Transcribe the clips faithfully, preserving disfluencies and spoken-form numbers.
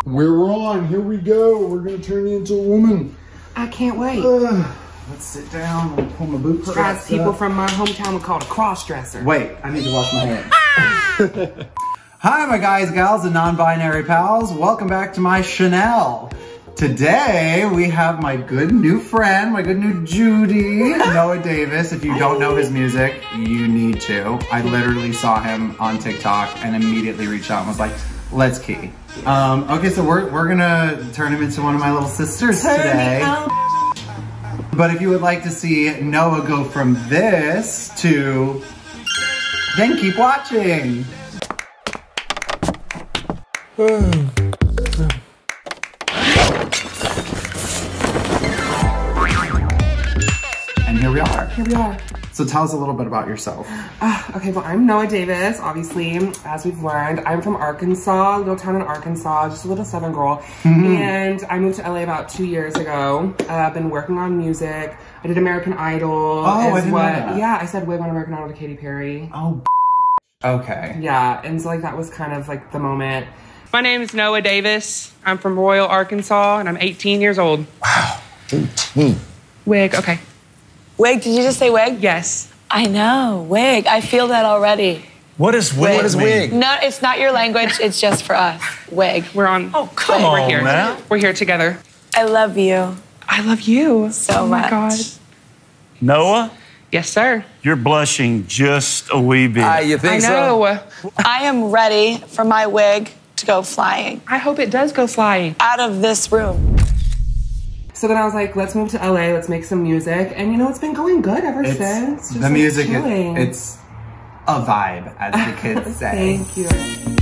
We're on. Here we go. We're gonna turn you into a woman. I can't wait. Uh, let's sit down. I'm gonna pull my boots up. As people from my hometown would call it a cross-dresser. Wait, I need to wash my hands. Hi, my guys, gals, and non-binary pals. Welcome back to my Chanel. Today, we have my good new friend, my good new Judy, Noah Davis. If you don't know his music, you need to. I literally saw him on TikTok and immediately reached out and was like, let's key. Um, okay, so we're, we're gonna turn him into one of my little sisters today. But if you would like to see Noah go from this to, then keep watching. And here we are. Here we are. So tell us a little bit about yourself. Uh, okay, well, I'm Noah Davis, obviously, as we've learned. I'm from Arkansas, little town in Arkansas, just a little Southern girl. Mm-hmm. And I moved to L A about two years ago. Uh, I've been working on music. I did American Idol. Oh, I didn't what, know that. Yeah, I said wig on American Idol to Katy Perry. Oh, okay. Yeah, and so like that was kind of like the moment. My name is Noah Davis. I'm from Royal, Arkansas, and I'm eighteen years old. Wow, eighteen. Wig, okay. Wig, did you just say wig? Yes. I know, wig. I feel that already. What is wig? What is wig? No, it's not your language. It's just for us. Wig. We're on. Oh, come we're on, here. man. We're here together. I love you. I love you so oh much. my God. Noah? Yes, sir. You're blushing just a wee bit. Ah, you think I know. so? I am ready for my wig to go flying. I hope it does go flying. Out of this room. So then I was like, let's move to L A, let's make some music. And you know, it's been going good ever It's, since. Just the like music, it, chilling. it's a vibe, as the kids say. Thank you.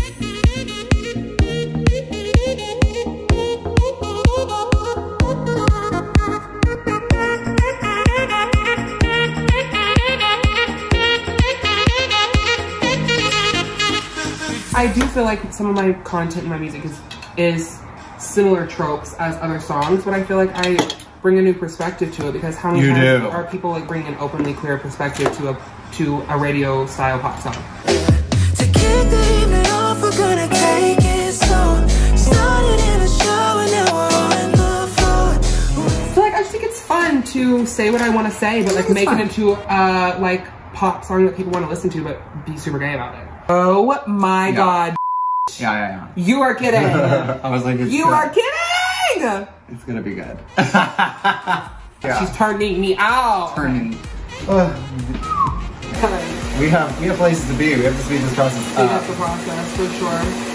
I do feel like some of my content in my music is, is similar tropes as other songs, but I feel like I bring a new perspective to it because how many you times do. are people like bringing an openly queer perspective to a to a radio style pop song? To kick the evening off, we're gonna take it slow. Started in the shower, now we're on the floor. So like I just think it's fun to say what I want to say, but like make it into a like pop song that people want to listen to, but be super gay about it. Oh my Yeah. God. Yeah, yeah, yeah. You are kidding. I was like, it's You good. are kidding. It's gonna be good. Yeah. She's turning me out. Turning. Ugh. We have we have places to be. We have to speed this process Speed up up. the process for sure.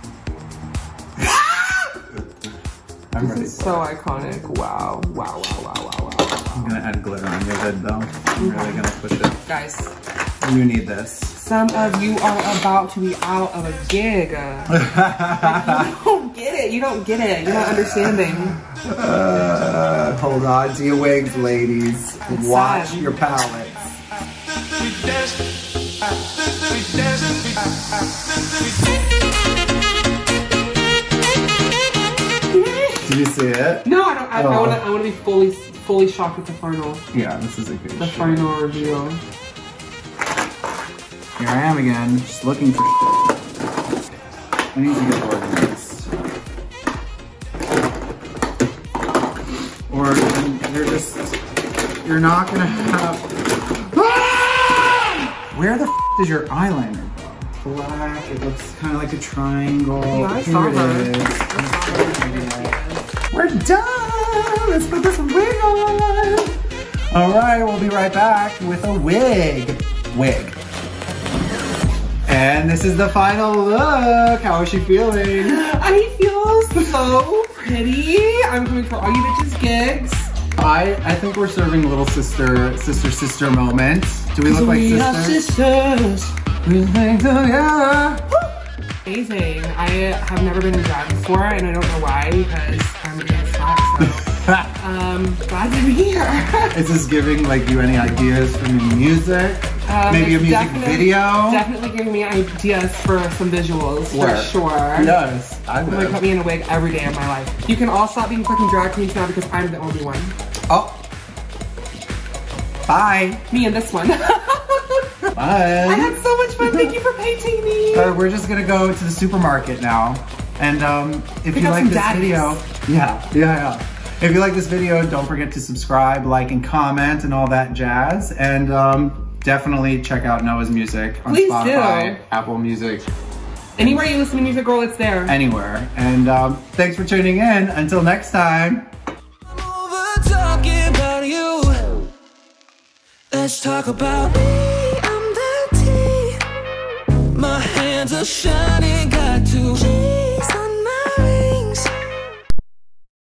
I'm This ready. is so iconic. Wow. Wow, wow, wow, wow, wow, I'm wow. gonna add glitter on your hood though. I'm really gonna push it. Guys, You need this. some of you are about to be out of a gig. Like, you don't get it. You don't get it. You're not understanding. Uh, hold on to your wigs, ladies. It's Watch sad. your palettes. Did you see it? No, I don't. I, Oh. I want to. I want to be fully, fully shocked with the final, Yeah, this is a good the shit. final reveal. Here I am again, just looking for shit. I need to get organized. Or you're just, you're not gonna have... Where the f is your eyeliner go? Black, it looks kind of like a triangle. Yeah, I Here saw it her. is. I saw her. We're done! Let's put this wig on! All right, we'll be right back with a wig. Wig. And this is the final look. How is she feeling? I feel so pretty. I'm coming for all you bitches gigs. I I think we're serving a little sister, sister, sister moment. Do we look like We are sisters? sisters. We hang together. Amazing. I have never been in drag before, and I don't know why because I'm against that. So, um, glad to be here. Is this giving like you any ideas for new music? Um, Maybe a it's music definitely- video? Definitely giving me ideas for some visuals, Where? for sure. Yes, I I'm gonna would. put me in a wig every day of my life. You can all stop being fucking drag queens now because I'm the only one. Oh. Bye. Me and this one. Bye. I had so much fun. Thank you for painting me. Uh, we're just gonna go to the supermarket now. And um, if Pick you up like some this daddies. video, yeah, yeah, yeah. If you like this video, don't forget to subscribe, like, and comment, and all that jazz. And um, definitely check out Noah's music on Please Spotify, do. Apple Music, Anywhere you listen to music, girl, it's there. anywhere. And um, thanks for tuning in. Until next time. I'm over talking about you. Let's talk about me. I'm the tea. My hands are shining.